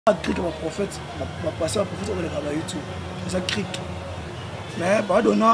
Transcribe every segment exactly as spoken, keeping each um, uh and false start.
cric ma prophète ma passer ma prophète on les travailler tout ça cric mais pardonnant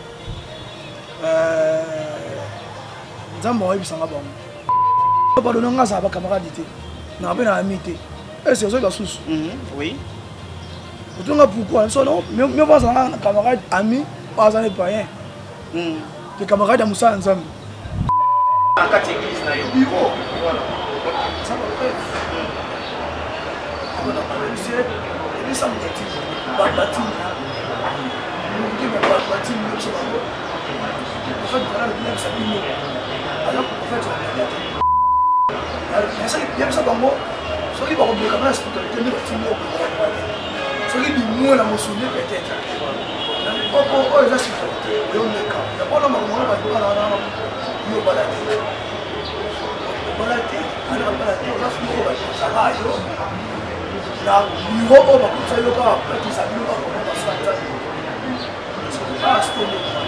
euh nzambo wa bisanga bango pardonnant nga ça ba camarade té na ba na amité et c'est ça la source oui pourtant pourquoi ça non mieux pas ça camarade ami pas ça n'est pas rien les camarades à Moussa ensemble en quatre églises na yo bureau voilà ça va faire on a parlé ici et puis ça me dit pas bâti nous dit mais pas bâti nous c'est pas bon en fait voilà le bien ça dit alors en fait alors ça il y a ça dans moi ce qui va revenir comme la spiritualité de bâti moi ce qui dit moi la me souvenir peut-être oh oh oh ça c'est fait on est quand d'abord on va va pas là là yo balade balade alors balade on va finir ça va yo la bureau on va ça yo pas qui ça bureau on va ça ça c'est pas ce que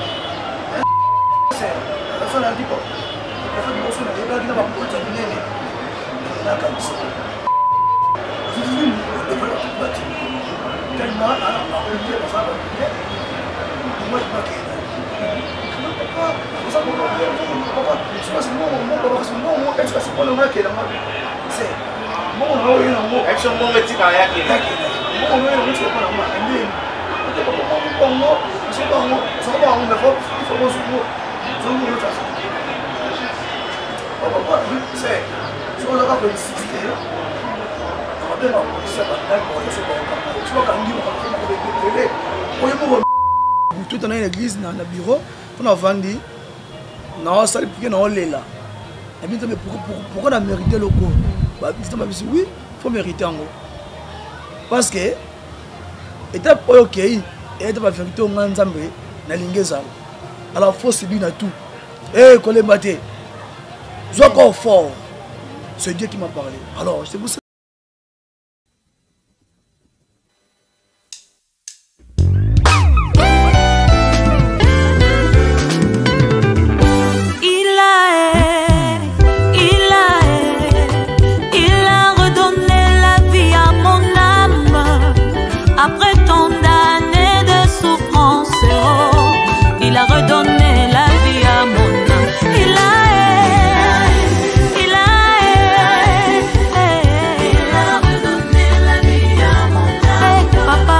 c'est la seule dit quoi en fait moi ça n'a pas dit va pour terminer là comme ça je suis de voilà bâti tellement alors on va dire ça va moi je pas ça pour moi c'est moi moi c'est moi moi est-ce que c'est pas le mec qui est là c'est moi on a eu un mot action mon métier par là qui est moi on a eu un métier par là moi et puis on peut pas moi c'est pas moi c'est pas moi mais faut il faut qu'on se voit je vous le dis on va pas c'est si on a pas insister on va bien avoir ça va d'accord c'est pas comme tu vois quand on dit on va faire on va tout dans l'église dans le bureau on a vendu non ça le non là et puis mais pourquoi on a mérité le coup bah oui faut mériter en gros parce que étape OK et étape vérité on a nzambe na lingeza alors faut c'est bien tout eh kolemate sois encore fort c'est Dieu qui m'a parlé alors c'est pour ça. Après tant d'années de souffrance, oh, il a redonné la vie à mon âme. Il a, il a, il a redonné la vie à mon âme. Papa.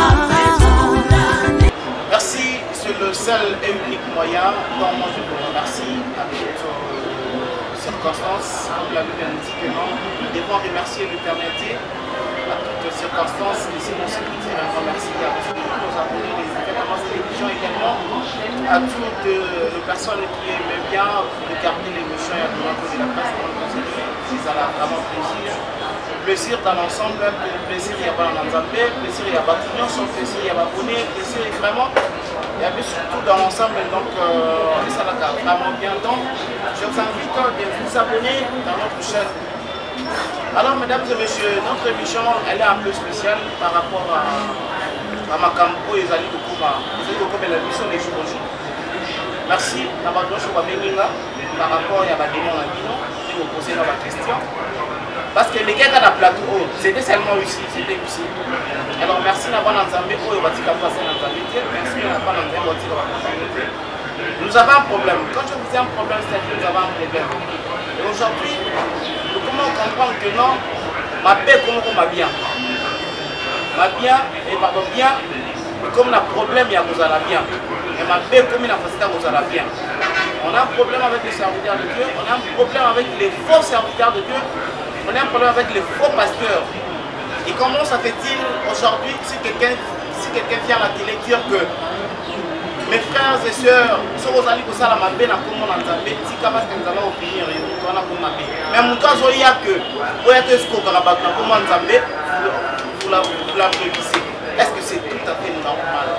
Merci, c'est le seul et unique moyen dont moi je vous remercie à toutes circonstances. Comme la Bible nous dit que non, nous devons remercier l'éternité. À toutes circonstances, ici mon sécurité, un grand merci à tous nos abonnés, les événements télévision également, à toutes les personnes qui aiment bien regarder l'émission et à tout de la presse, c'est à la vraiment plaisir. Plaisir dans l'ensemble, plaisir il y a pas dans l'ensemble, plaisir il y a pas tout son plaisir il y a pas abonné, plaisir vraiment, il y a surtout dans l'ensemble, donc euh, ça va vraiment bien. Donc je vous invite de vous abonner dans notre chaîne. Alors mesdames et messieurs, notre émission elle est un peu spéciale par rapport à, à ma campagne et à la mission des jours au jour. Merci d'avoir donné ce par rapport à la démon à Bino et vous poser la question. Parce que les gars dans la plateau, c'était seulement ici, c'était ici. Alors merci d'avoir entendu, merci d'avoir entendu, merci d'avoir entendu. Nous avons un problème. Quand je vous dis un problème, c'est que nous avons un problème. Et aujourd'hui, nous commençons à comprendre que non, ma paix comme on m'a bien. Ma bien, et pardon, bien, comme un problème, il y a vous allez bien. Et ma paix comme une facilité, vous allez bien. On a un problème avec les serviteurs de Dieu, on a un problème avec les faux serviteurs de Dieu, on a un problème avec les faux pasteurs. Et comment ça fait-il aujourd'hui si quelqu'un si quelqu'un vient à la télé dire que mes frères et sœurs, si vous allez pour ça, la mabé n'a pas mon entendé, si vous avez une opinion, vous avez une mabé. Mais mon cas, il y a que, vous avez ce qu'on a pas mon entendé, vous la prévisez. Est-ce que c'est tout à fait normal?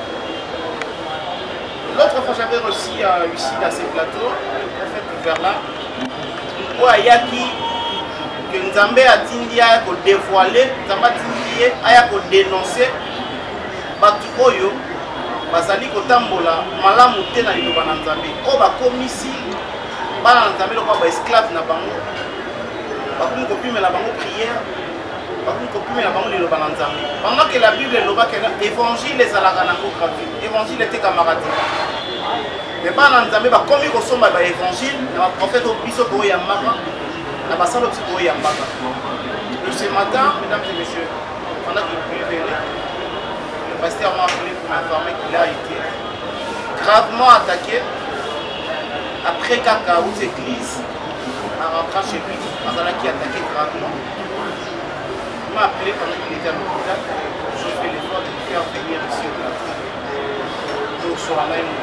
L'autre fois, j'avais reçu euh, ici dans ces plateaux, le prophète Verla, où il y a qui, que Nzambé a dit à dévoiler, Nzambé a dit à dénoncer, Batu Oyo. Bazali kotambola malamu te na liloba na Nzambe o bakomisi bana na Nzambe lokola ba esclave na bango bakomi kopimela bango prière Pendant que la Bible est l'évangile est à la gratuit, l'évangile était camarade. Mais pas dans Nzambe, comme il ressemble à l'évangile, le prophète au biso pour Yamaka, la bassale aussi pour Yamaka. Et ce matin, mesdames et messieurs, pendant qu'il pouvait venir, le pasteur m'a appelé pour m'informer qu'il a été gravement attaqué après Kaka ou église en rentrant chez lui, Azala qui a attaqué gravement. Il m'a appelé pendant qu'il était à l'hôpital. Je fais l'effort de le faire venir ici au plateau. Donc sur la même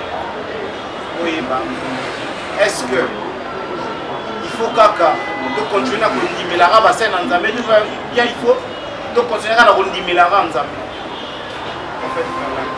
est-ce que il faut Kaka de continuer à continuer la raba c'est en Zambie, il faut de continuer à continuer la raba en Zambie. En fait,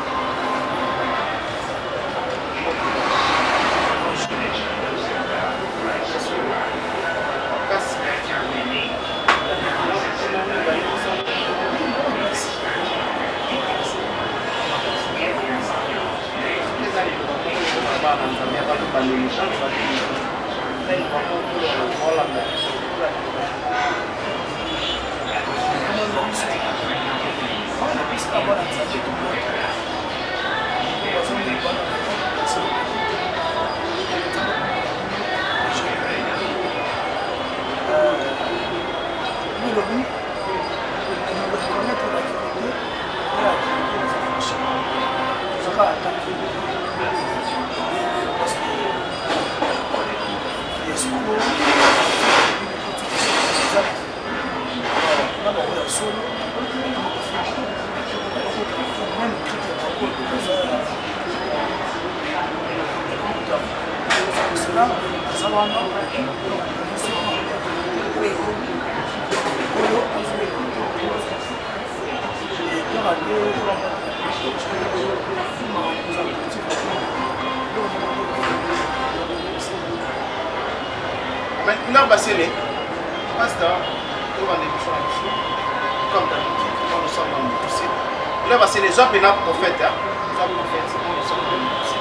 maintenant, c'est les pasteurs, comme d'habitude, quand nous sommes dans le poussé. Là, c'est les hommes et les prophètes. Les hommes prophètes, nous sommes dans le poussé.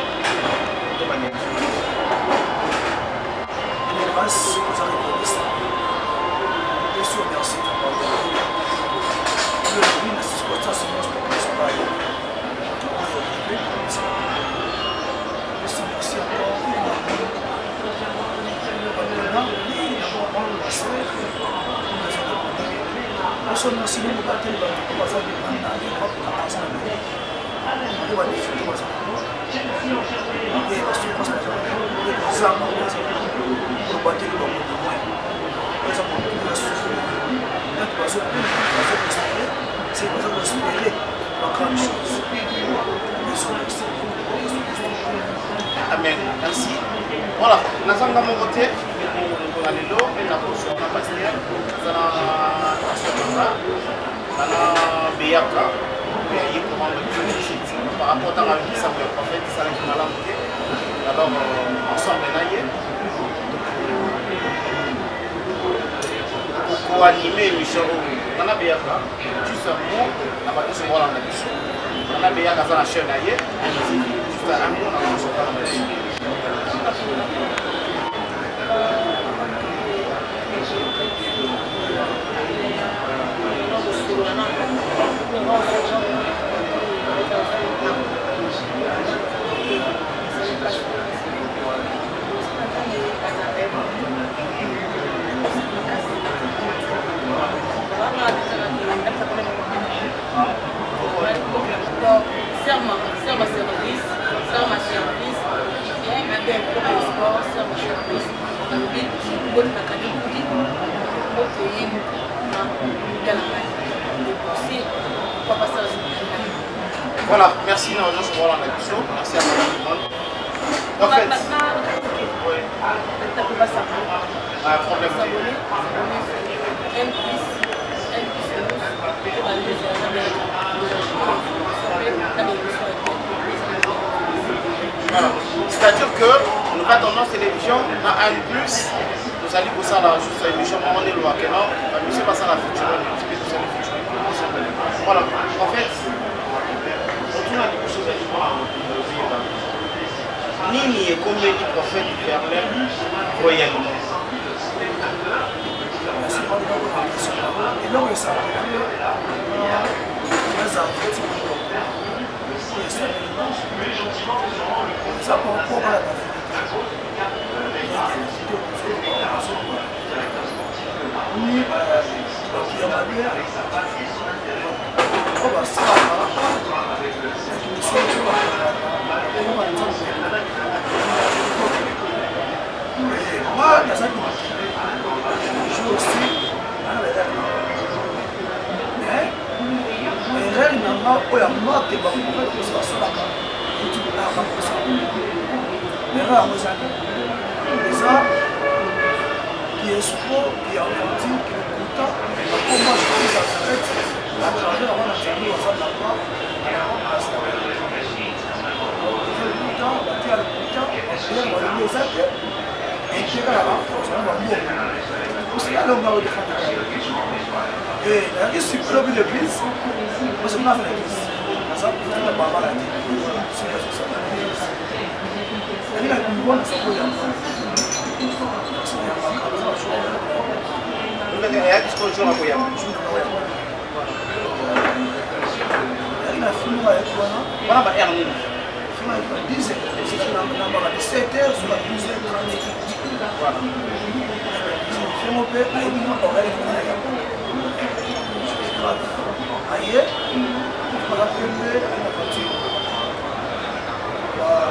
Les grâces, vous avez répondu ça. Bien sûr, merci de m'avoir dit. Le but de cette circonstance, c'est que je ne pas aller. Merci, merci encore. Nous sommes aussi nous battre le bazar de Banda et Europe à Azana. Nous va défier le bazar. Et parce que parce que les bazar nous battre le bazar de moi. Par exemple, nous va souffrir. Notre bazar, bazar de souffrir, c'est bazar de souffrir la grande chose. Amen. Merci. Voilà, nous sommes dans mon côté. Nous allons et la position de pasteur. Béaka, par rapport à la vie du prophète, ça a alors ensemble, pour animer l'émission, on a Béaka, juste un mot, on a battu ce mot dans la mission. On a Béaka dans la chaîne, juste un mot dans la mission. Serment, serment service, serment service, et ma belle pour le sport, serment service, dans le but, bonne académie, au pays, dans la main, c'est pour passer à voilà, merci Naojo sur la mission, merci à tout le monde. En fait, oui. Un problème. Voilà. C'est-à-dire que nous avons tendance télévision à un plus, nous allons pour ça là, juste l'émission on est loin que non, la mission passe à la future, voilà, en fait, on a quelque chose à dire. Nini est comme les prophètes vers l'air royalement. Et donc, ça a été très important. Ça pour pour la ni qui a bien on va ça moi dans ça je aussi mais mais réellement on a marqué par le fait que ça soit là et tu peux pas faire ça mais là on a ça qui est sport, qui est authentique, qui est content. Comment je fais ça fait à travers la famille aux autres là-bas. Je le content, la terre est content, et on va le les actes. Et je vais là-bas, on va mourir. C'est là qu'on va le défendre. Et là, il suffit de l'église, moi je m'en fais l'église. Ça, il faut pas mal à dire. C'est ça. Il y a une bonne chose. Ndio yake sio choma kwa yako. Ina filmu ya bwana. Bwana ba ya nini? Filmu ya dix heures, c'est la namba de sept heures sur la douze heures trente. Voilà. Filmu pe ai ni ko ga ni ya. Aye. Para pende na parti. Wa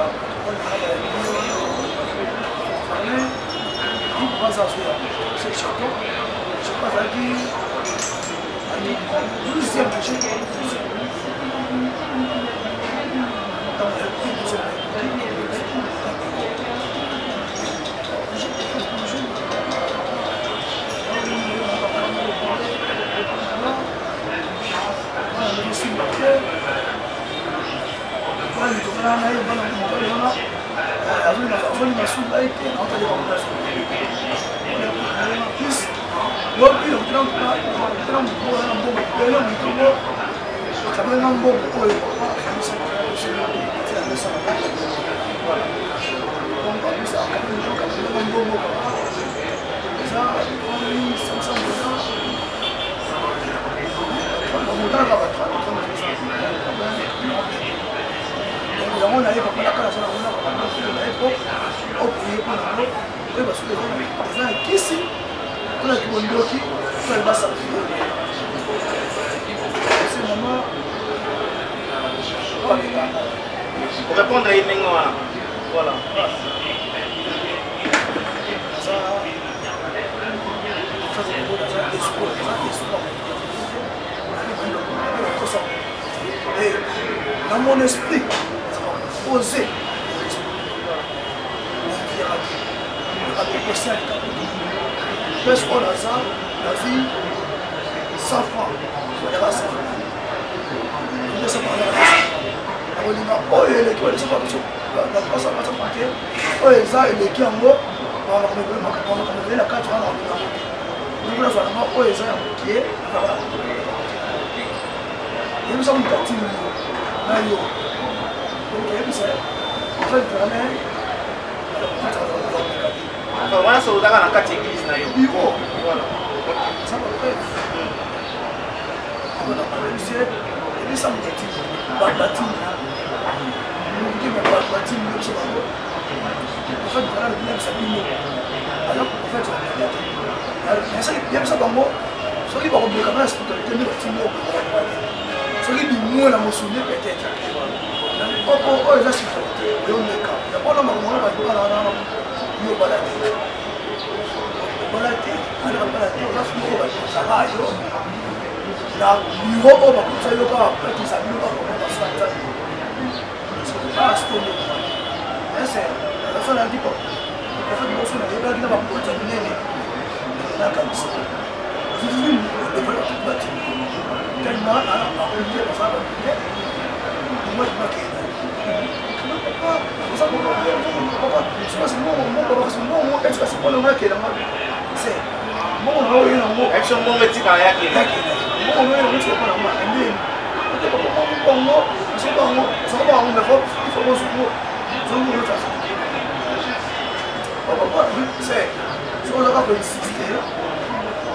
c'est chacun, je sais pas dire, douzième projet, dans le douzième on a eu pas la classe, on a l'époque, au pays pour nous, et parce que les gens qui ici, on a tout le monde qui fait le bassin. C'est moment. Pour répondre à une voilà. Ça, ça c'est pour les espoirs, les espoirs. Et dans mon esprit, oser parce qu'on a ça, la vie, cent francs, on verra ça. On ne sait pas, on dit, oh, il est qui, on ne sait pas, on n'a pas ça, on n'a pas ça, oh, il est qui en haut, on va me donner la carte, on va me donner la carte. Oh, il est qui est, et nous sommes partis, là, il y a en fait, vraiment, voilà, c'est au Dakar dans quatre églises. Bureau. Voilà. Ça va faire. On a parlé ici, et puis ça me dit, bâti. On dit, mais bâti, mieux, c'est pas bon. En fait, voilà, le bien, ça dit mieux. Alors, en fait, on a regardé. Mais ça, bien, ça, dans moi, ceux qui vont oublier quand même la spiritualité, mais le film, on peut pas. Ceux qui disent, moi, la me souvenir, peut-être. Oh, oh, oh, les spiritualité, on est quand. D'abord, on va dire, on va dire, yo balade balade alors balade on a fait quoi ça va yo la bureau on va comme ça yo pas après tout ça bureau on va se faire ça ah c'est tout c'est la personne a dit quoi en fait moi je n'ai pas dit là pour terminer là comme ça je suis de faire tout bâti tellement à la politique ça va tout moi je m'inquiète. Ça c'est bon, bon, bon, c'est bon, bon, est-ce que c'est bon le mec qui est là? C'est bon, on a eu un mot. Est-ce que mon métier par là qui est là? Bon, on a eu un métier par là. Et bien, on est pas bon, bon, bon, c'est bon, c'est bon, on a fait, il faut qu'on se trouve. Je ne veux pas ça. On va pas, c'est, si on a pas insisté, on va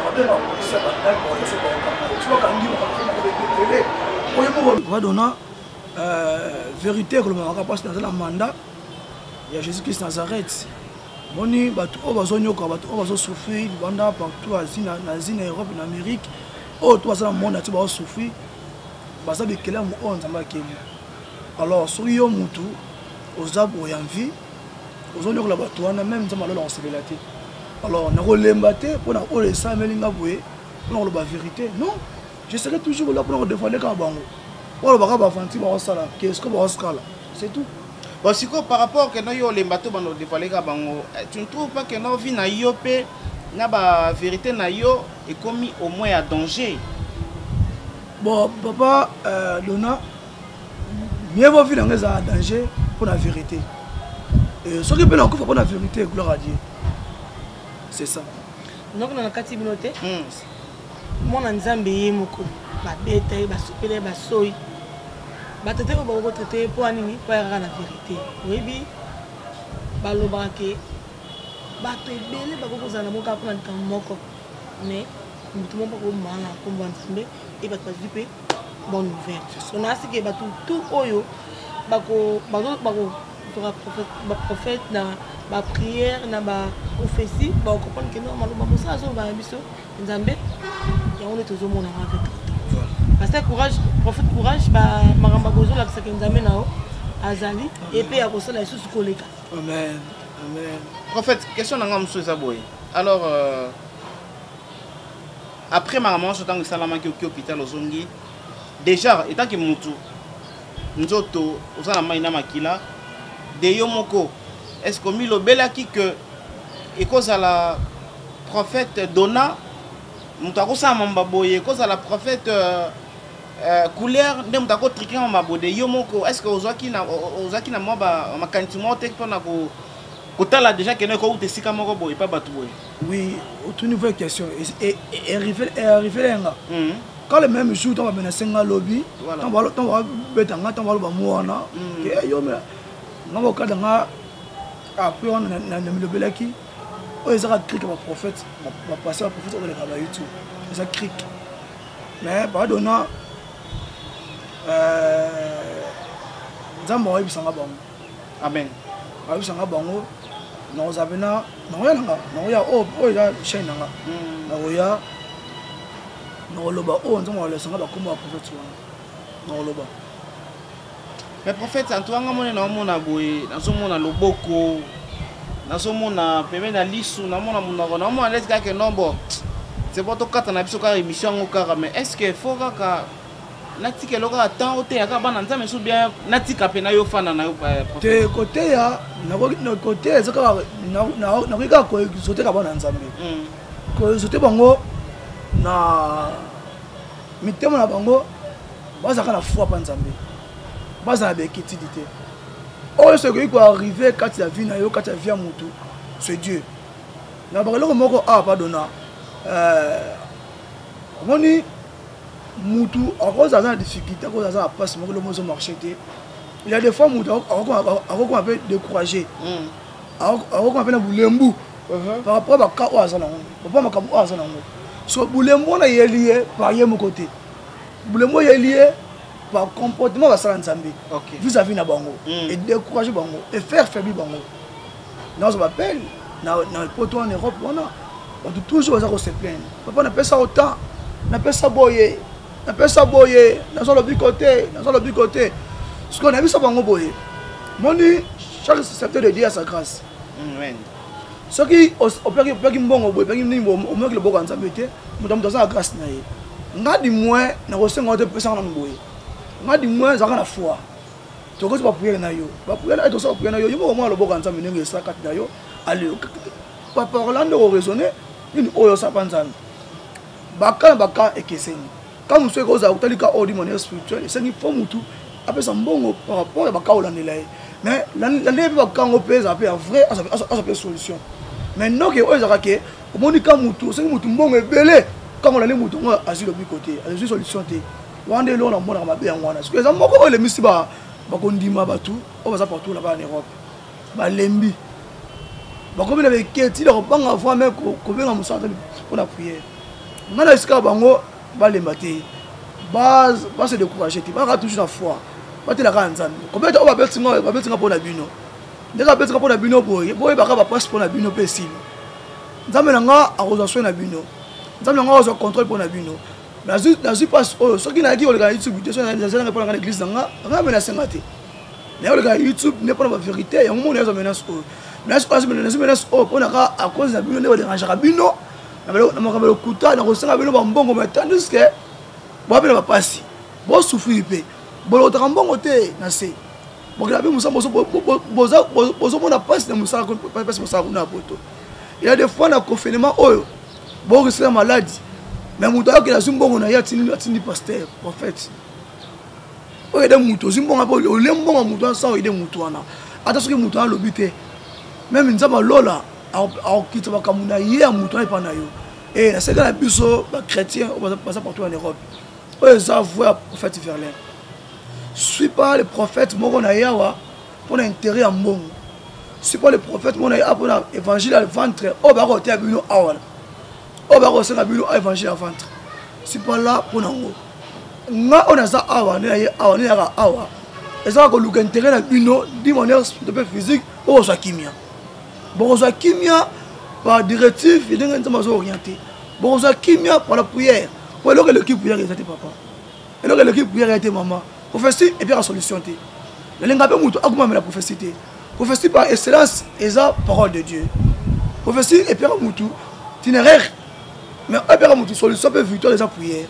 Vadona, vérité que le Maroc passe dans la mandat, il y a Jésus-Christ Nazareth. Boni, bato o bazonyoka, bato o bazo souffrir, banda partout Asie, Asie, Europe, en Amérique. Oh, toi ça le monde a tu vas souffrir. Basa de quel amour on s'en va qu'il. Alors, sur yo mutu, aux arbres et en vie, aux onyoka la bato on a même ça malheur en sévérité. Alors, on a relembate pour na ole ça melinga boué, pour la vérité. Non, je serai toujours là pour nous défendre quand bango. Pour le bagaba fanti ba osala, qu'est-ce que ba osala? C'est tout. Bon, si par rapport à nos les bateaux bando dévoilés bango, tu ne trouves pas que nos vies na yopé na ba vérité na yo est commis au moins à danger? Bon, papa, euh, Dona, mieux vaut vivre dans un danger pour la vérité. Et ce qui peut encore pour la vérité, gloire à Dieu. C'est ça. Donc, dans la catégorie, moi, je suis un peu de temps, je suis un peu batete ko bako traité pour anini pour la vérité oui balobake bato ebele bako kozana moka pour na moko mais mutu mo bako mala ko mbanzimbe et bato bazipe bonne nouvelle on a sike bato tout oyo bako bako bako prophète ba prophète na ba prière na ba prophétie ba comprendre que non maloba mosa zo ba biso nzambe ya on est toujours mon avec parce que courage, prophète courage, bah maramba gozo la que nous amène à Azali et puis à cause la sous collègue. Amen, amen. Prophète, question n'a pas monsieur Zaboy. Alors euh, après ma maman, je suis salama qui au hôpital au Zongi. Déjà, étant que mutu, nzoto, osala maina makila, de yomoko. Est-ce que milo belaki que et cause à la prophète Dona, mutako sa mamba boye, cause à la prophète euh, Euh, couleur de mutako triquer en mabode yomoko est-ce que ozaki na ozaki na moi ba makanti mo tek pona ko kotala déjà que ne ko utesika moko boye pas batu boye? Oui, autre nouvelle question et et arrivé et arrivé là quand le même jour on va menacer un lobby on va on va betanga on va ba muana que yo me ngabo kada nga après on na na lobelaki o ezaka crique ba prophète ba passer ba prophète on va ba YouTube ça crique mais pardon Nzambo oyebisanga bango. Amen. Oyebisanga bango na ozabena na oya nanga na oya o oya chaîne nanga na oya na oloba o nzambo olesanga bakoma prophète wana na oloba. Mais prophète Antoine mona na mona boye na so mona loboko na so mona peme na lisu na mona munoko na mona leska ke nombo c'est pas to kata na biso ka émission ngokara mais est-ce que faut ka natika loka temps ote ya ka bana nzambe sou bien natika pe na yo fana na yo te côté ya na na côté ezaka na na na ka ko sote ka bana nzambe ko sote bango na mitemo na bango bazaka na foi pa nzambe bazaka be kitidité o ce qui peut arriver quand la vie na yo quand la vie a mutu c'est Dieu na ba loko moko ah pardonna euh moni mutu à cause de la difficulté, à cause de la passe, le monde marché. Il y a des fois mutu à cause qu'on appelle découragé, à cause qu'on appelle boulembu par rapport à cas où azana, papa makabu azana. So boulembu na yelié par yé mon côté, boulembu yelié par comportement va ça nzambe. Vis-à-vis na bango et décourager bango et faire faiblir bango. Non, ça m'appelle na na poto en Europe on a toujours ça se plaindre. Papa n'a pas ça autant, n'a pas ça boyer. On peut s'aboyer dans le bicoté, dans le bicoté. Ce qu'on a vu, ça va boyer. Mon dit, chaque secteur de Dieu a sa grâce. Ce qui, au père qui me bon au bout, qui me bon, au moins que le bon en s'habiter, nous sommes dans la grâce. Nous avons dit moins, nous avons dit personne en boyer. Nous avons dit moins, nous avons la foi. Tu vas pas prier na yo, pas prier na yo, tu vas prier na yo. Il faut au moins le bon en s'habiter, nous ça quatre na yo. Allez, pas parlant de raisonner, une oyo sa panzan. Baka baka et kesseni. Quand vous souhaitez que vous ayez une manière spirituelle, c'est qu'il faut tout après ça bon par rapport à baka ou l'année mais l'année baka on peut ça peut vrai ça peut solution mais non que eux arraquer au moins quand mutu c'est mutu bon et belé quand on l'année mutu on a asile de côté a une solution té on est là on a mon amabe en wana parce que ça moko les misiba bakondima batu on va ça partout là-bas en Europe ba lembi bakomi na beketi la banga fois même ko benga musata pour la prière ngana esika bango balemba te base base décourager te ba toujours la foi ba te la ka nzambe combien on va betinga ba betinga pour la bino ndeka betinga pour la bino boye boye ba ka ba passe pour la bino pe silo nzambe nga akoza soin na bino nzambe nga akoza contrôle pour na bino na zu na zu passe oh ce qui na ki oleka YouTube te so na za pour na l'église nga nga menace ngate na oleka YouTube n'est pas la vérité ya mo na zo menace oh menace pas menace menace oh pour na ka à cause na bino ne ba déranger bino na makabelo kuta na ko senga bino ba mbongo mais tandis que bo ba pasi bo souffrir pe bo lo ta mbongo te na se bo la be musa bo bo bo bo na pasi na musa ko pasi musa na poto il y a des fois na confinement oh bo risque la maladie mais muta ki na zumbongo na ya tini tini pasteur prophète oh ede muto zumbongo ba o le mbongo muto sa o ede muto ana ata soki muto a lobité même nzaba lola au quitte ba kamuna hier muto na pa na yo et c'est que la biso ba chrétien on va passer partout en Europe eux ça voix prophète Verlaine suis pas le prophète moko na yawa pour intérêt en mbongo suis pas le prophète moko na ya pour évangile à ventre au ba ko te bino awala au ba ko se na bino évangile à ventre suis pas là pour nango nga on a ça awa na ya awa na ya awa et ça ko lu intérêt na bino di manière de physique au sa kimia bon ça kimia par directive il est orienté bon ça kimia par la prière pour alors que l'équipe prière était papa et alors que l'équipe prière était maman prophétie et puis la solution té le ngapé muto akuma la prophétie té prophétie par excellence et ça parole de Dieu prophétie et puis muto itinéraire mais et puis muto solution peut victoire les prières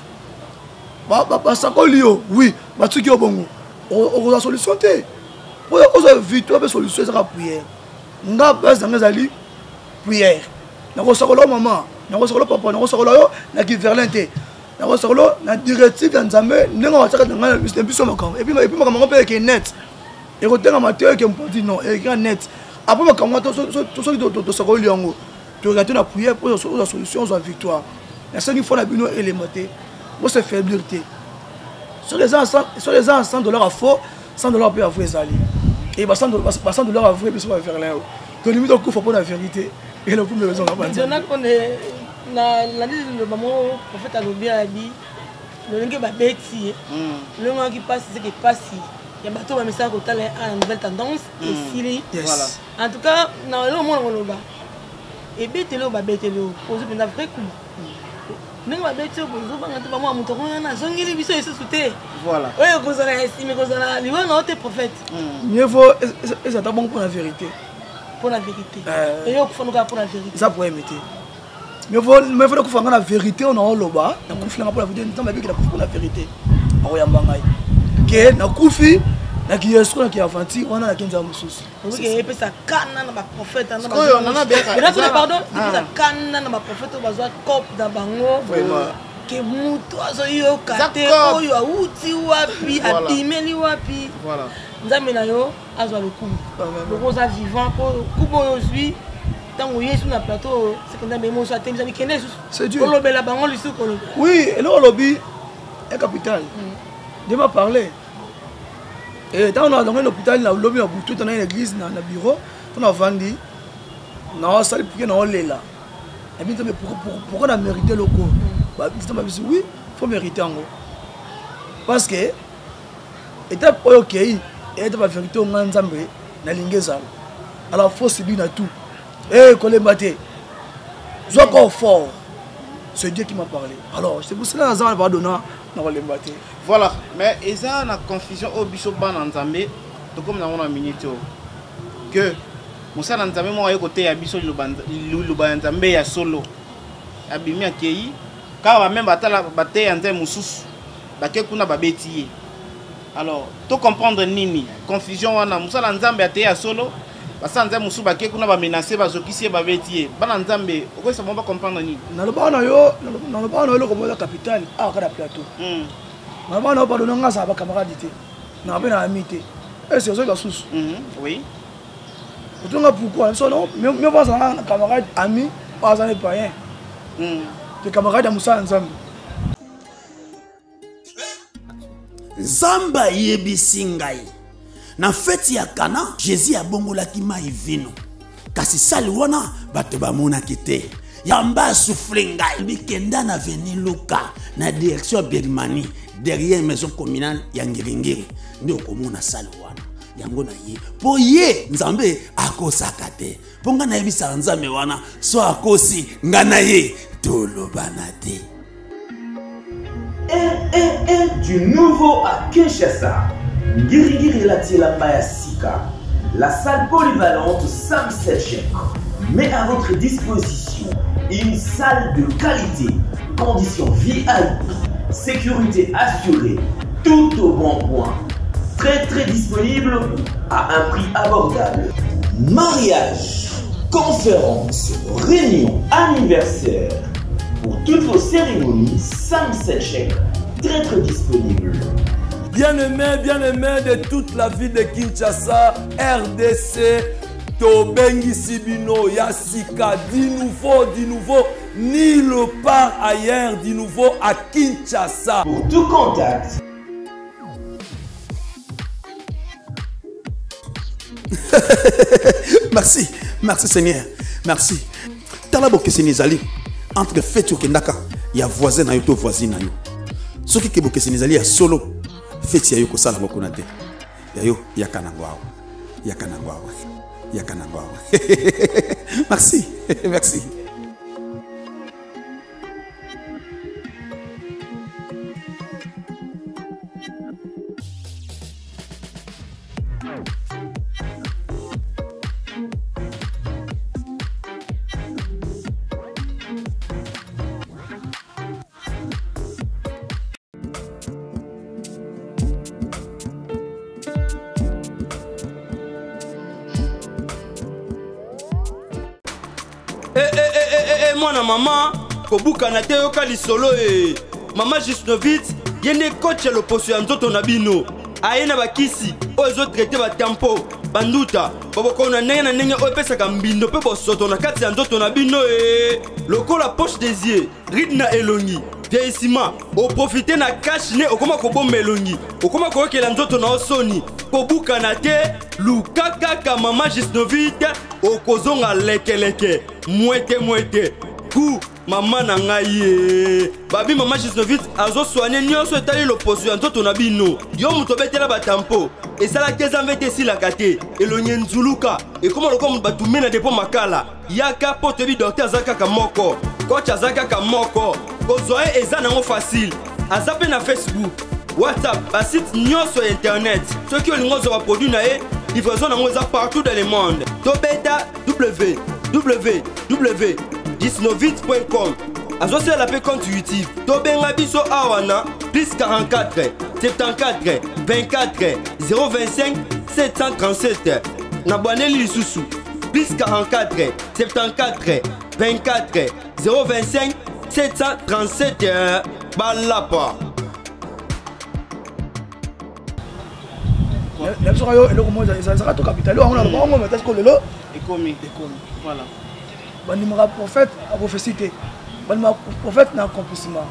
ba ba ça ko lio oui ba tu ki obongo o la solution té pour la victoire peut solution ça prière nga base dans ali prière na ko sokolo maman na ko sokolo papa na ko sokolo yo na ki Verlaine te na ko sokolo na directive ya nzambe ndenge wa tsaka ngana bistem biso makamo et puis et puis makamo pe ke net et ko tenga mateo ke mpoti non et ka net après makamo to to to to sokolo yango to regarder na prière pour la solution la victoire la seule fois na bino élémenté pour se faiblir te sur les gens sur les gens cent dollars à faux cent dollars peut avoir zali et cent dollars à vrai biso va faire là que limite on faut pour la vérité et le coup de raison là bas donna qu'on est na la dit le maman prophète a lobby a dit le lingue ba beti le moment qui passe c'est qui passe il y a bateau ba message ko tala à nouvelle tendance et sili voilà en tout cas na le moment on loba et betelo ba betelo poser pendant vrai coup ninga ba betelo poser ba ngata ba mo muto ko na zongili biso yesu te voilà oyo ko zana estime ko zana liwa na te prophète mieux vaut et ça bon pour la vérité pour la vérité et yo ko faut pour la vérité ça pour aimer mais faut mais faut ko fanga la vérité on a loba na kufi pour la vérité ntamba biki la pour la vérité akoyamba ngai ke na kufi na ki yesu na ki avanti wana na kenza mususu oui et puis ça canne na ba prophète na ba oyo na na bien pardon ça canne na ba prophète bazwa cop da bango vraiment que mutu azo yo kate oyo auti wapi abimeli wapi voilà nzambe na yo azo le coup le rosa vivant pour kubo yo zui tango yesu na plateau c'est que nzambe mo so atemisa mi kende c'est Dieu olobela bango lisu ko oui et le lobby est capital de m'a parlé et dans on a dans l'hôpital na lobby na butu dans l'église na na bureau on a vendu na salle pour que na olela et bien pour pour on a mérité le coup bah oui faut mériter en gros parce que étape OK et étape vérité on a nzambe na lingeza alors faut subir na tout eh kolemate soit encore fort c'est Dieu qui m'a parlé alors c'est pour cela que va donner na kolemate voilà mais eza na confusion au biso bana nzambe to comme na on a minute que mosala nzambe mo ayo côté ya biso luba nzambe ya solo abimi akei ka ba même batala baté ya nzambe mususu bake kuna babeti alors to comprendre nini confusion wana mosala nzambe até ya solo basa nzambe mususu bake kuna ba menacer bazokisi babeti bana nzambe oko ça va comprendre nini na lo bana yo na lo bana yo comme la capitale à kada plateau hmm na bana ba dona ngasa ba camarade té na ba na ami té et c'est ça la source oui pourquoi pourquoi ça non mais pas ça camarade ami pas ça n'est pas rien hmm les camarades à Moussa Nzambe Zamba yebisi ngai na feti ya Kana Jésus abongolaki mai vino kasi sali wana bato bamonaki te yamba souffle ngai bikenda na veni Luka na direction Birmanie derrière maison communale ya Ngiringiri ndio komuna salle wana yango na ye po ye nzambe akosaka te po nga na yebisa nzambe wana so akosi nga na ye tolobana te. Un, un, un du nouveau à Kinshasa. Ngirigiri Latiela Mayasika. La salle polyvalente Sam Selchek met à votre disposition une salle de qualité, conditions V I P, sécurité assurée, tout au bon point. Très très disponible à un prix abordable. Mariage, conférences, réunions, anniversaires. Pour toutes vos cérémonies, Sam Selchek, très très disponible. Bien-aimés, bien-aimés de toute la ville de Kinshasa, R D C, Tobengi Sibino, Yassika, du nouveau, du nouveau, ni le part ailleurs, du nouveau à Kinshasa. Pour tout contact. Merci, merci Seigneur, merci. Talabo keseni zali entre fetu kendaka ya voisin na yo to voisine na yo. Soki ke bokeseni zali ya solo feti ya yo ko sala bokona te. Ya yo ya kanangwa. Ya kanangwa. Ya kanangwa. Merci, merci. Eh eh eh eh eh mwana mama kobuka na te yoka lisolo eh mama Gisnovitz yene coach ya loposo ya nzoto na bino aye na bakisi oyo ezo traite ba tempo banduta bobokona ndenge na ndenge oyo epesaka mbindo mpe bosoto na kati ya nzoto na bino eh lokola poche des yeux ride na elongi vieillissement oprofite na cash ne okoma kobomba elongi okoma koyokela nzoto na osoni kobuka na te luka kaka mama Gisnovitz okozonga lekeleke mwete mwete ku mama na ngai ye babi mama Gisnovitz azo soigner nyonso etali loposo ya nzoto na bino yo moto betela batampo esalaki ezambe te esilaka te elongi nzuluka ekoma lokola moto batume na depo makala yaka po toyebi docteur aza kaka moko coach aza kaka moko kozwa ye eza nango facile aza mpe na Facebook WhatsApp basite nyonso ya internet soki olingi ozwa baproduit na ye livraison nango eza partout dans le monde tobeta w w w gisnovitz point com azosala mpe compte YouTube tobenga biso awa na plus quarante-quatre soixante-quatorze vingt-quatre zéro vingt-cinq sept cent trente-sept na bwaneli lisusu plus quarante-quatre soixante-quatorze vingt-quatre zéro vingt-cinq sept cent trente-sept balapa na biso yo eloko moja ezalaka to capital yo ngona bongo mais est-ce que lelo Ekomi. Ekomi. Voilà. banimaka prophète à prophétie te banimaka prophète na accomplissement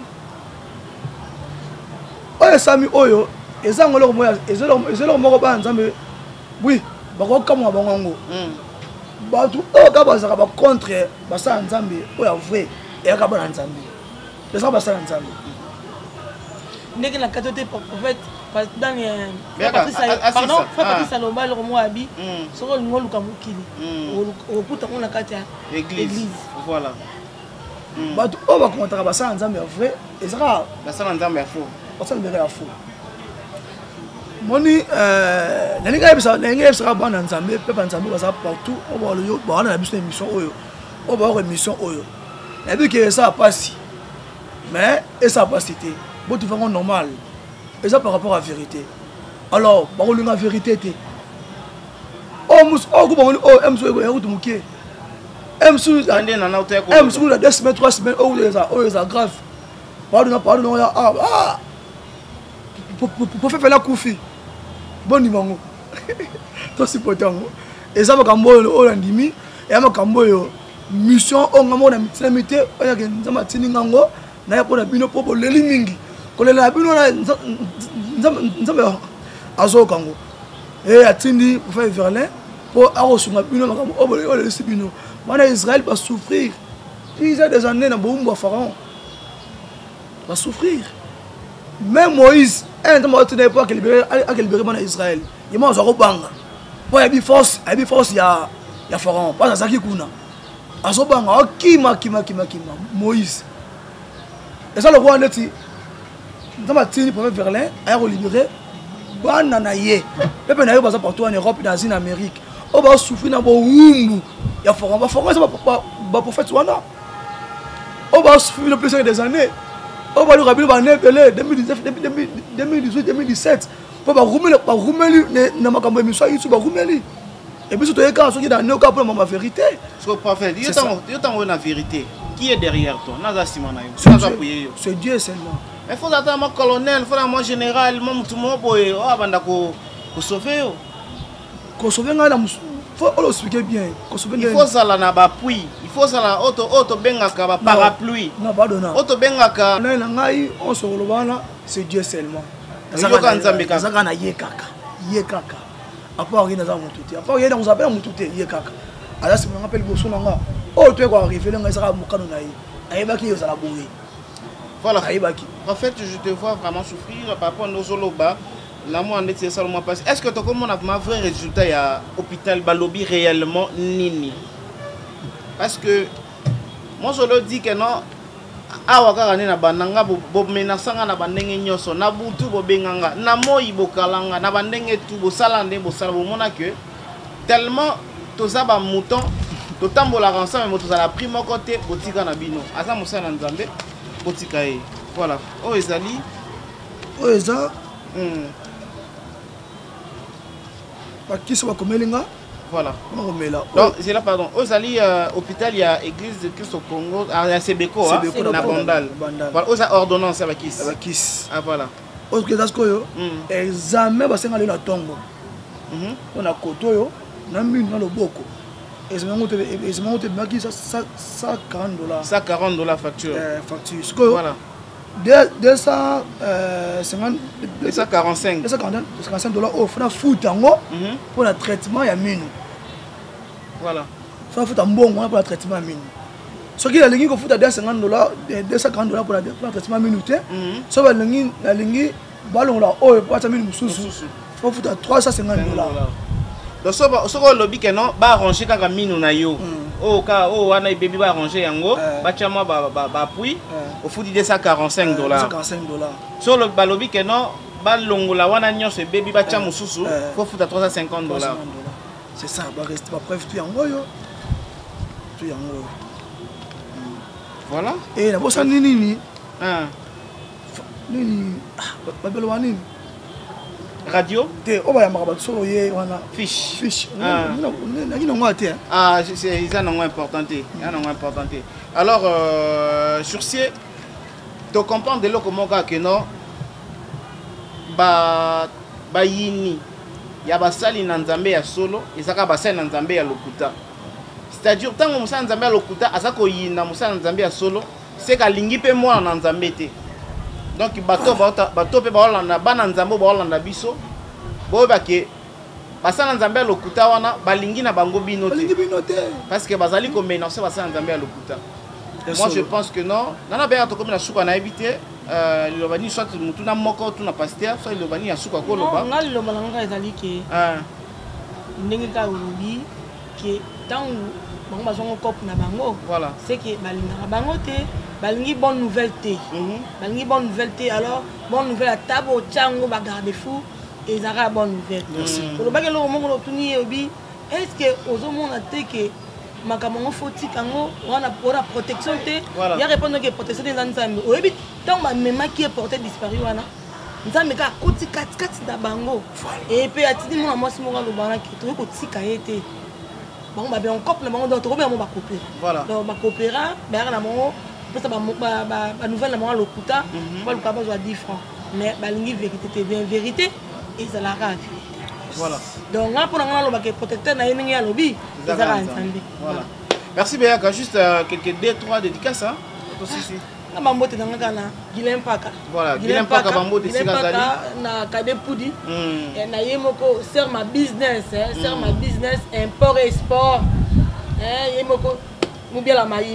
oyo esami oyo ezango eloko moya ezoloko moko bana nzambe oui bakokamwa bango yango bato oyo kaka bazalaka bacontre basala nzambe oyo avrai eyaka bana nzambe ezaka basala nzambe ndenge na kati te prophète dans Bien, pardon ah, frère ah. Patrice Alomba le moi abi Mm. soko lingo luka mukili Mm. okuta ngona kati ya Église. Voilà. bato oyo bakontaka basala nzambe ya vrai ezaka Basala nzambe ya faux. basala mbeka ya fo moni nalingi ayebisa nalingi ayebisaka bana nzambe mpe banzambe bazala partout oyo bawana na biso na émission oyo oyo baoka émission oyo nayebi ke esala mpasi mais esala mpasi te botuvango normal eza par rapport à vérité alors bakolinga vérité te oyo kubangoni oyo emsu yakutu moke emsu na deux semaines trois semaines oyo eza grave pardon pardon ah prophète fela kufi bondima yango tosipote yango eza makambo oyo oyo andimi eya makambo oyo mission oyo nga moko na mitinami te oyake nzambe atindi ngango naya mpo na bino mpo boleli mingi kolela na bino nzambe azoyoka yango e atindi prophète Verlin mpo akosunga bino makambo oyo olelisi bino bana israel basouffrir Ils ont des années dans le pharaon. Va souffrir. Même Moïse, un temps, il n'a pas libéré Israël. Il m'a dit banga. Pour y force, il y a force, il y a pharaon. Pas ça qui kuna. Asobanga, kima kima kima kima. Moïse. Et ça le roi Neti. Dans ma tini pour Berlin, il a libéré. Banana ye. Les pays n'arrivent pas partout en Europe, dans en Amérique. On va souffrir dans le wumbu. Il y a pharaon. Pharaon, c'est pas prophète Wana. On va souffrir le plus des années. On va le rappeler dans deux mille dix-neuf, deux mille dix-huit, deux mille dix-sept. Pour pas roumer pas roumer na makambo émission ici ba roumer. Et puis surtout quand ceux qui dans nos cas pour la vérité. Ce que prophète, il y a la vérité. Qui est derrière toi? Naza Simona. C'est Dieu seulement. Il faut attendre mon colonel, il faut attendre mon général, mon tout le monde pour abanda ko ko sauver. Ko sauver ngala faut le expliquer bien. Il faut ça là na ba pluie. Il faut ça là auto auto bengaka ba parapluie. Non pas dona. Auto bengaka. Na ngai on se relobana, c'est Dieu seulement. Yoka nzambe kaka. Zaka na ye kaka. Ye kaka. Apa rien na mututé. Apa rien on s'appelle mututé ye kaka. Alors si on appelle bosso nanga. Oh tu es quoi arriver nga saka mukano na ye. Ayebaki yo sala bourré. Voilà. Ayebaki. En fait, je te vois vraiment souffrir par rapport à nos zoloba. Là, moi, c'est ça le mois passé. Est-ce que tu as comme on a un vrai résultat à l'hôpital Balobi réellement nini? Parce que moi, je le dis que non. Awaka na bananga bo menasanga na bandenge nyoso na butu bo benganga na moyi bo kalanga na bandenge tu bo salande bo sala bo mona que tellement toza ba mouton to tambola ensemble mais toza la primo côté botika na bino asa musana nzambe botika e voilà o ezali o eza hmm ba kiso ba komelinga. Voilà. Donc, c'est là, pardon. Aux Ali, euh, hôpital, il y a église de Christ au Congo, à Sebeko, à Bandal. Voilà, aux ordonnances, avec Kiss. Avec Kiss. Ah, voilà. Aux Kézaskoyo, examen, bah, c'est dans le Tongo. On a Kotoyo, on a mis dans le Boko. Et c'est mon côté, cent quarante dollars. cent quarante dollars facture. Facture. Voilà. deux cent quarante-cinq dollars offre foot pour le traitement ya mine. Voilà. Ça foot en bon pour le traitement ya mine. Ce qui est la ligne ko foot à deux cent cinquante dollars, deux cent quarante dollars pour le traitement minute. Ça va la ligne la ligne ballon là oh pour ta mine mususu. Faut foot à trois cent cinquante dollars. Donc ce que lobby que non ba arranger kaka mine na yo. Oh ka oh wana baby ba arranger yango ba chama ba ba puis au foot deux cent quarante-cinq dollars. deux cent quarante-cinq dollars. Sur le balobi que non ba longola wana nyonso baby ba chama mususu faut foot à trois cent cinquante dollars. C'est ça ba reste ba preuve tu yango yo. Tu yango. Voilà. Et na bossa nini ni ah nini ba belo wanini radio te o ba ya makaba solo ye wana fish fish na na ngwa te ah c'est ça non important te ça non important te alors euh, sur ce tu comprends de l'eau comment que non ba ba yini ya basali na nzambe ya solo ezaka basali na nzambe ya lokuta c'est-à-dire tant que musala nzambe ya lokuta azako yina musala nzambe ya solo c'est ka lingi pe mwana na nzambe te. Donc bato bato pe baolanda bana nzambo baolanda biso bo ba ke basana nzambe lokuta wana balingi na bango bino te parce que bazali ko menacer basana nzambe lokuta. Moi je pense que non nana ba to comme na suka na éviter euh le bani soit mutu na moko tu na pasteur soit le bani ya suka ko loba ngal lo balanga ezali ke ah ndenge ka ubi ke tangu bango bazongo cop na bango voilà c'est que balinga bango te balingi bonne nouvelle te balingi bonne nouvelle te alors bonne nouvelle à tabo tchango ba garde fou et zara bonne nouvelle merci pour le bagelo mongo tuni obi est-ce que ozomona te que makambo foti kango wana pour la protection te ya répondre que protection des nzambe obi tant ba mema qui est porté disparu wana nzambe ka koti kat kat da bango et puis atidi mo mwasi mo lo bana ki to ko tika yete bon ba bien on couple bango donc to bien mo ba coopérer voilà donc ba coopérer ba na mo parce que ba ba nouvelle mo lokuta ba le capable de dix francs mais ba lingi vérité te bien vérité et ça la vérité voilà donc là pour nga lo ba que protecteur na yini ya lobi ça la nzambe voilà merci Béaka juste euh, quelques deux trois dédicaces hein aussi na bambote na ngaka na Guilhem Paka voilà Guilhem Paka bambote sika zali na Kade Poudi et na yemoko ser ma business hein ser ma business import et export hein yemoko mubia la maimbi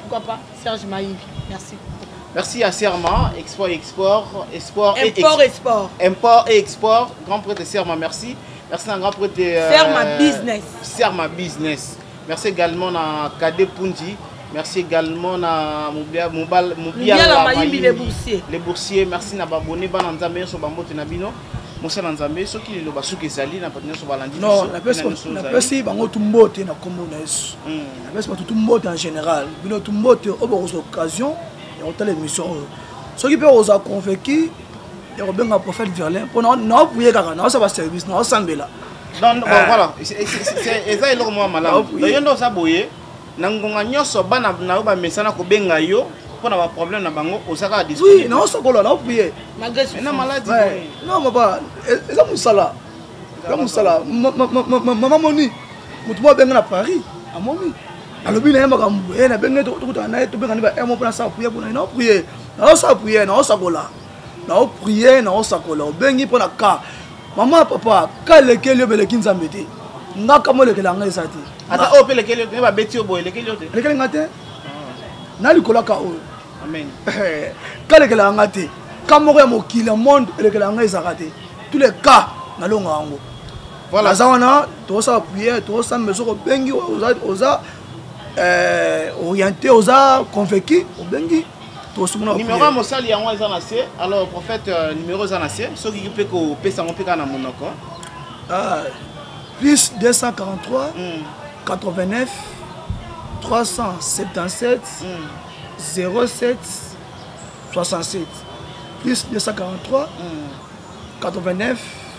pourquoi pas Serge Maïvi. Merci. Merci à Serma, Export et Export, Export et Import et Sport. Import et Export, grand prêtre Serma, merci. Merci à grand prêtre euh, Serma Business. Serma Business. Merci également à Kade Pundi. Merci également à Moubia Moubal Moubia les boursiers. Les boursiers, merci à Babone Bananzambe sur Bambote Nabino. Monsieur Nanzambe, ce qui est le Basuke Sali, n'a pas de Balandi. Non, la personne, la personne, Bango Tumbote, na communes. La personne, Tumbote en général. Bino Tumbote, au bord des occasions, et on t'a l'émission. Ce qui peut vous a convaincu, et on a un prophète Verlin. Pour nous, nous pouvons gagner, nous avons un service, nous avons un sambela. Donc voilà, c'est ça le moment malade. D'ailleurs, nous avons nangonga nyoso bana na ba mesana ko benga yo pour na problème na bango osaka disponible. Oui, non ça ko na prier. Malgré na maladie. Non papa, eza musala. Eza musala. Maman moni. Mutu mo benga na Paris, amoni. Alobi na yamba kambu, e na benga to to na to benga ni ba emo pour ça prier pour na prier. Na ça prier, na ça ko la. Na prier, na ça ko la. Bengi pour na ka. Maman papa, ka lekel yo beleki nzambeti. Ngaka mo lekela nga esati. Ata o pe lekel yo ba beti oboy lekel yo te. Lekel ngate. Na likola ka o. Amen. Ka lekela ngate. Ka mo ya mokili monde lekela nga esakate. Tous les cas na longa ngo. Voilà. Zawana to sa prière, to sa meso ko bengi oza oza euh orienté oza convaincu o bengi. To sumuna numéro à mosali yango eza na C. Alors prophète euh, numéro eza na C. So ki pe ko pesa mo pe kana monoko. Ah plus deux cent quarante-trois, mm. quatre-vingt-neuf, trois cent soixante-dix-sept, mm. zéro sept, soixante-sept. Plus deux cent quarante-trois, mm. quatre-vingt-neuf,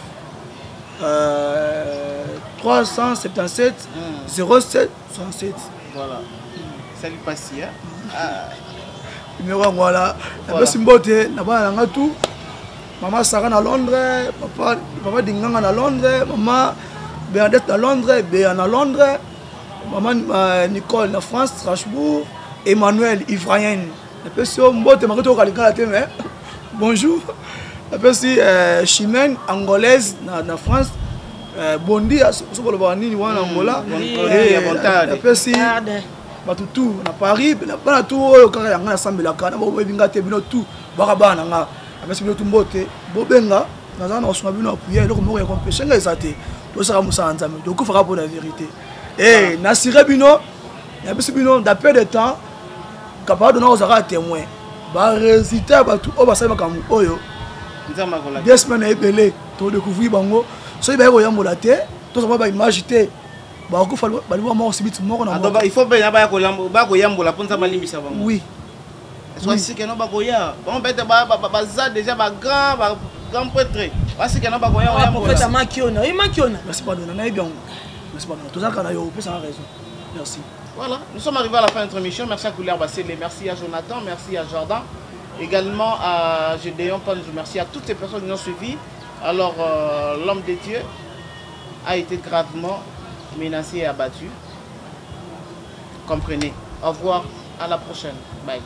euh, trois cent soixante-dix-sept, mm. zéro sept, soixante-sept. Voilà. Mm. Salut Passia. Ah. Numéro un, voilà. La personne beauté, là-bas, on a tout. Maman Sarah à Londres, papa, papa Dinganga à Londres, maman. Bernadette à Londres, Béan à Londres, maman euh, Nicole à France, Strasbourg, Emmanuel Ivrayen. La personne, bonjour. La personne euh, chimène angolaise en France, euh, Bondi, ce qu'on va dire en Angola. La personne, tout à Paris, pas tout au carré en assemblée la canne, on va bien tout, barabana. La personne tout mbote, bobenga, dans un osma bien appuyé, donc on va compécher les athées. Tout ça donc il fera pour la vérité. Et Nassiré Bino, d'après le temps, capable de nous avoir témoin. Bah résultat bah tout, on va savoir comme oyo. Deux semaines est belé, tout découvrir bango. So il va y avoir un tête, tout ça va imaginer. Bah il faut bah il va mort aussi vite mort. Il faut bien avoir un bah yambo la ponta malimi ça va. Oui. Soit si que non bah goya. Bon bête bah bah ça déjà bah grand bah grand prêtre. Parce que non ba goya ya mo fait makiona il makiona merci pardon na bien merci pardon tout ça kana yo peut ça raison merci. Voilà, nous sommes arrivés à la fin de notre émission. Merci à Couleur Bassélé, merci à Jonathan, merci à Jordan, également à Gédéon, merci à toutes ces personnes qui nous ont suivis. Alors euh, l'homme de Dieu a été gravement menacé et abattu. Comprenez. Au revoir, à la prochaine. Bye.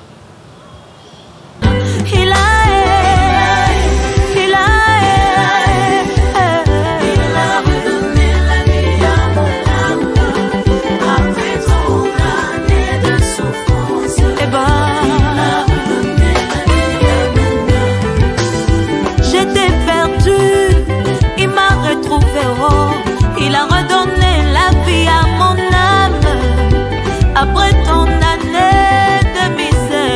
Il a, il a, il a redonné la vie à mon âme après trop d'années de souffrance. Et bah, il a redonné la vie à mon âme. J'étais perdue, il m'a retrouvé. Oh, il a redonné la vie à mon âme après tant d'années de misère.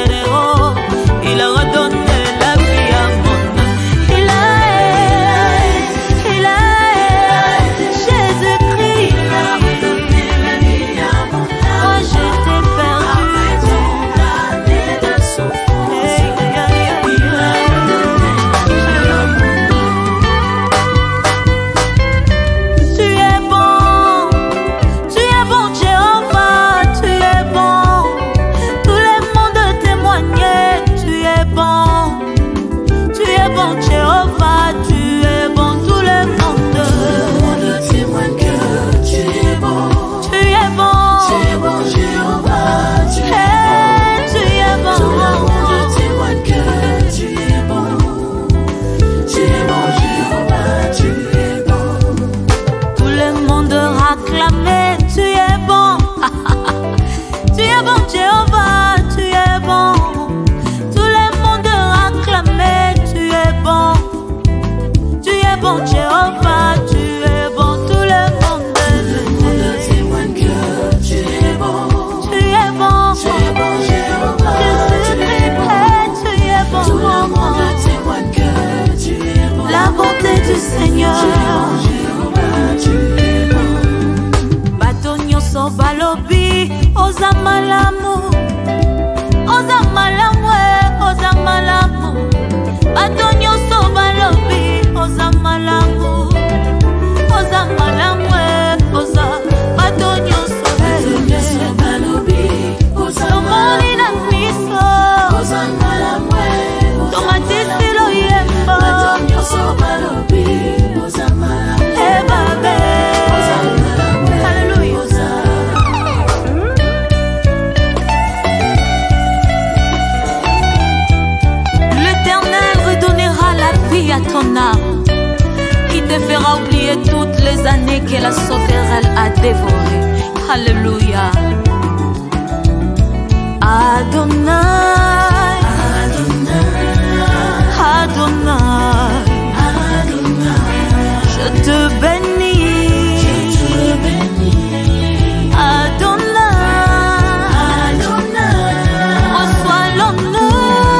bon, Jéhovah, tu es bon, tout le monde. Le monde témoigne que tu es bon. Tu es bon, tu es bon, Jéhovah. Jésus-Christ, tu es bon. Tout le monde témoigne que tu es bon. La bonté du Seigneur. Tu es bon, Jéhovah, tu es bon. Bato nyonso balobi, oza malamu. Oza malamu, oza malamu. Bato nyonso balobi, oza malamu. Oza malamu, oza. Bato nyonso balobi, oza tomoni na miso. Oza malamu, tomatisi loyemba. Bato nyonso balobi, oza malamu. Eh babe, oza malamu. Alléluia. À ton âme, il te fera oublier toutes les années que la sauterelle a dévorées. Alléluia. Adonai, Adonai, Adonai, je te bénis, je te bénis. Adonai, Adonai, reçois l'honneur.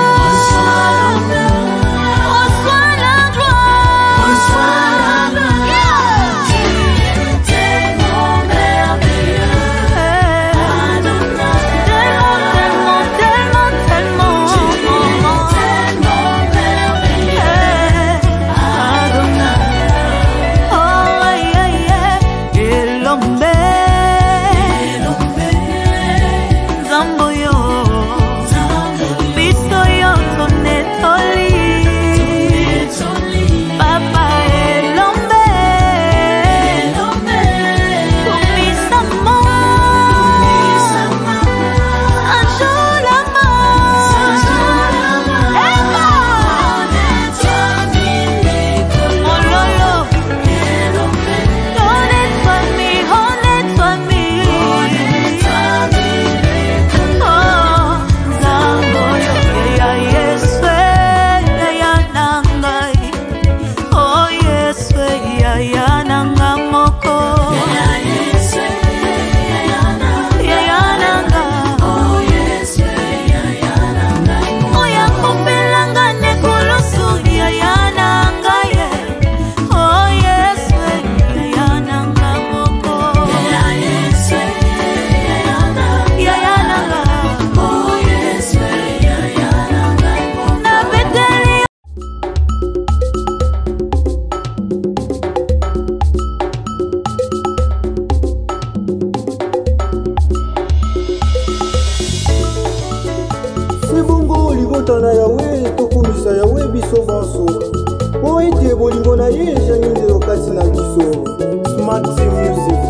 tokutana yawe tokumisa yawe biso baso po ete bolingo na ye ezangi nzelo kati na biso. Smart Music.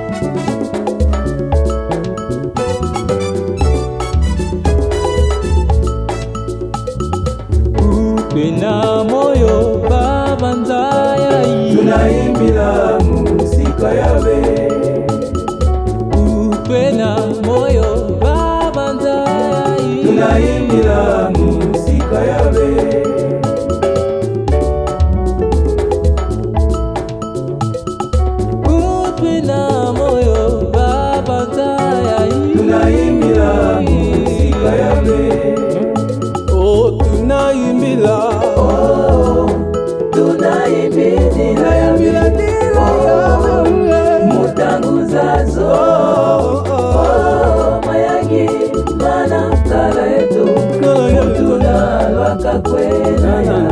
Pena moyo baba nzaya yi tunaimbila musika yawe. Pena moyo baba nzaya yi tunaimbila musika yawe. Pena moyo baba nzaya yi tunaimbila musika yawe. Oh, tunaimbila, oh, tunaimbila, tunaimbila dila yawe. Mutanguzazo, oh, oh, mayagi mana tala etu, mutuna lwaka kwena ya.